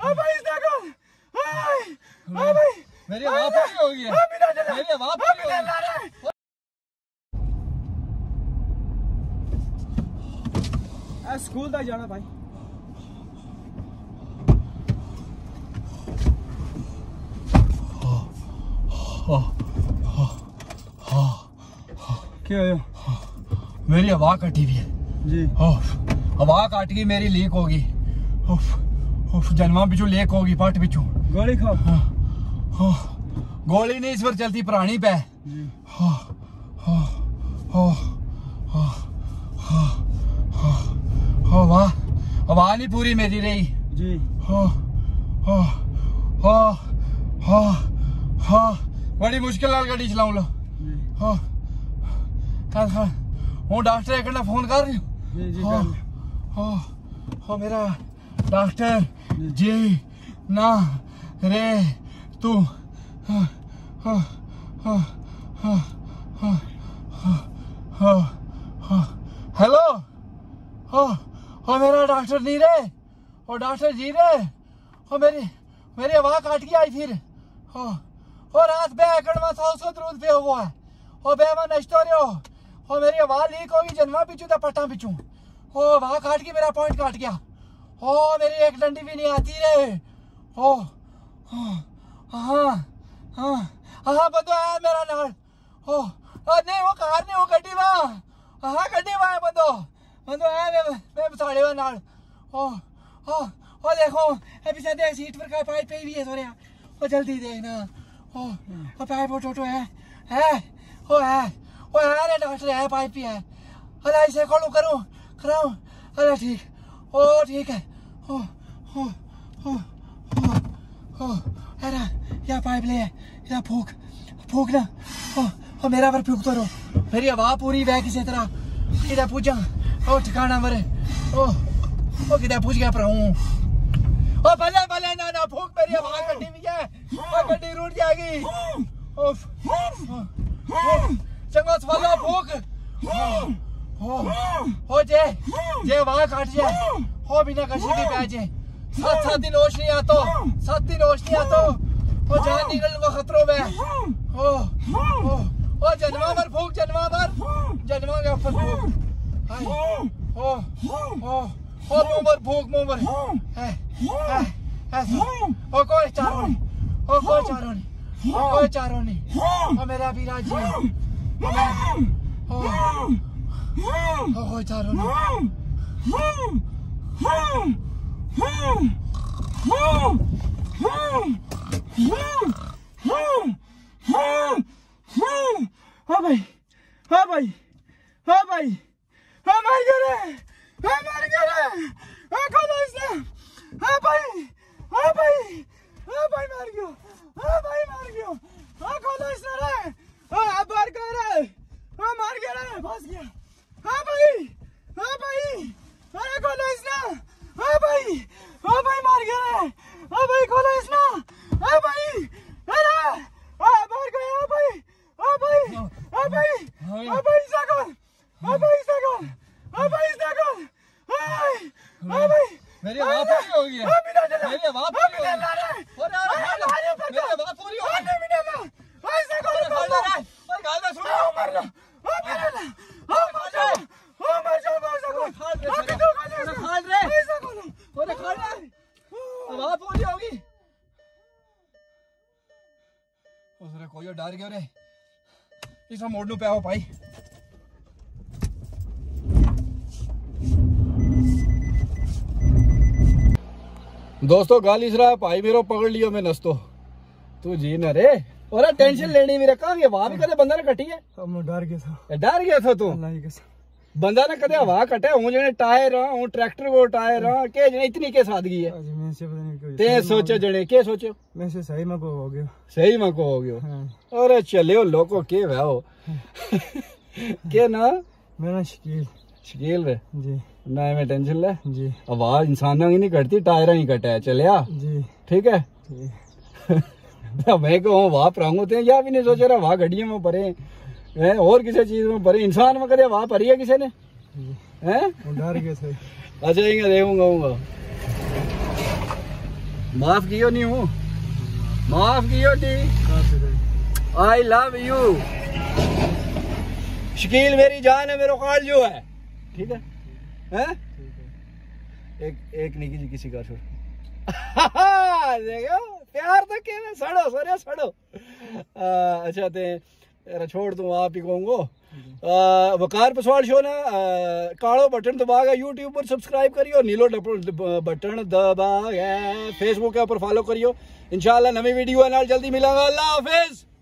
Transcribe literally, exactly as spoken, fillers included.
अब भाई देखो हां भाई मेरी आवाज पूरी हो गई है मेरी आवाज पूरी हो गई आ स्कूल तक जाना भाई क्या है मेरी हवा कटी हुई है जी हवा काट गई मेरी लीक होगी जन्मा पिछू लीक होगी पट पिछू गोली खाओ गोली नहीं इस पर चलती पुरानी पे वाह हवा नहीं पूरी मेरी रही जी बड़ी मुश्किल नाल गाड़ी चलाऊं लो हूँ डॉक्टर एक फोन कर रही हूँ जी जी हो मेरा डॉक्टर जी ना रे तू हेलो हो हो मेरा डॉक्टर नहीं रे हो डॉक्टर जी रे हो मेरी मेरी आवाज काट के आई फिर हो हो रात बे एकड़ में सौ सौ दूध पे हुआ है हो बे मैं नष्टो रे हो हो मेरी आवाज लीक होगी जन्मा पिछू तो पट्टा पिछू हो वहां काट के मेरा पॉइंट काट गया हो मेरी एक डंडी भी नहीं आती रे हो हाँ हाँ हाँ बंदो आया मेरा नाल हो नहीं वो कार नहीं वो गड्डी वहाँ हाँ गड्डी वहाँ बंदो बंदो आया मैं मैं साढ़े वहाँ नाल हो हो हो देखो पीछे देख सीट पर का पाइप पे भी है सोरे हो जल्दी देखना हो हो पाइप वो टोटो है है हो है हो है रे डॉक्टर है पाइप भी है अरे ऐसे खोलूं करूं कराऊं अरे ठीक ओ ठीक है हो हो हो हो हो अरे या पाइप ले या फूक फूक ना हो हो मेरा पर फूक तो रो मेरी हवा पूरी बह किसी तरह किधर पूछा ओ ठिकाना मरे ओ ओ किधर पूछ गया पर हूँ ओ भले भले ना ना फूक मेरी हवा गड्डी भी है ओ गड्डी रूट जाएगी ओ चंगो सवालो फूक हो हो जे जे वहां काट जाए हो बिना कशी भी पै जाए सात सात दिन होश नहीं आतो सात दिन होश नहीं आतो हो जान निकलने को खतरों में हो हो हो जन्मा पर फूक जन्मा पर जन्मा के ऊपर फूक हो हो हो मुंह पर फूक मुंह पर है है ऐसा हो कोई चारों नहीं हो कोई चारों नहीं कोई चारों नहीं हो मेरा भी राजी हो हो हो चारों नहीं हाँ भाई हाँ भाई हाँ भाई हाँ मार गया हाँ मार गया हाँ खोलो इसे हाँ भाई हाँ भाई हाँ भाई मार गया हाँ भाई मार गया हाँ खोलो इसे रे हाँ आप बार कर रहे हाँ मार गया रे फंस गया हाँ भाई हाँ भाई हाँ खोलो इसे हाँ भाई हाँ भाई मार गया रे हाँ भाई खोलो इसे हाँ भाई अरे हाँ बार गया हाँ भाई हाँ भाई हाँ भाई हाँ भाई इसे कर हाँ भाई इसे कर हाँ भाई इसे कर हाँ भाई मेरी आवाज पूरी हो गई है मेरी आवाज पूरी हो गई है मेरी आवाज पूरी हो गई है ऐसे कर और गाल में सुन मर जा ओ मर जा ओ मर जा ओ मर जा ऐसे कर खाल रे खाल रे ऐसे कर ओरे खाल रे आवाज पूरी होगी उसरे कोई डर गयो रे इसमें मोड़नू पे आओ भाई दोस्तों गाली सरा भाई मेरो पकड़ लियो मैं नस्तो तू जी न रे और टेंशन लेनी मेरे कहा वहां भी कदे बंदा ने कटी है हम डर गया था डर गया था तू अल्लाह की कसम बंदा ने कदे हवा कटे हूं जने टायर हूं ट्रैक्टर को टायर के जने इतनी के सादगी है आज मैं से पता नहीं कोई ते सोचो जने के सोचो मैं से सही में को हो गयो सही में को हो गयो अरे चलियो लोको के हो के ना मेरा शकील शकील रे जी ना में टेंशन ले जी आवाज इंसानों की नहीं कटती टायर ही कटे चलिया जी ठीक है मैं कहूँ वहां प्रांगो थे या भी नहीं सोच रहा वहां गड्डियों में भरे हैं और किसी चीज में भरे इंसान में कदे वहां भरी है किसी ने हैं डर गए थे अच्छा इंगे देखूंगा माफ कियो नहीं हूँ, माफ कियो नहीं। आई लव यू शकील, मेरी जान है, मेरा काल जो है, ठीक है हैं? एक एक निकी जी किसी का छोड़ देखो प्यार तो के सड़ो सरे सड़ो। आ, अच्छा ते छोड़ दूँ, आप ही कहूँगो वकार पसवाल शो ना कालो बटन दबा गया यूट्यूब पर सब्सक्राइब करियो, नीलो बटन दबा गया फेसबुक के ऊपर फॉलो करियो। इंशाल्लाह नवी वीडियो नाल जल्दी मिलांगा। अल्लाह हाफिज।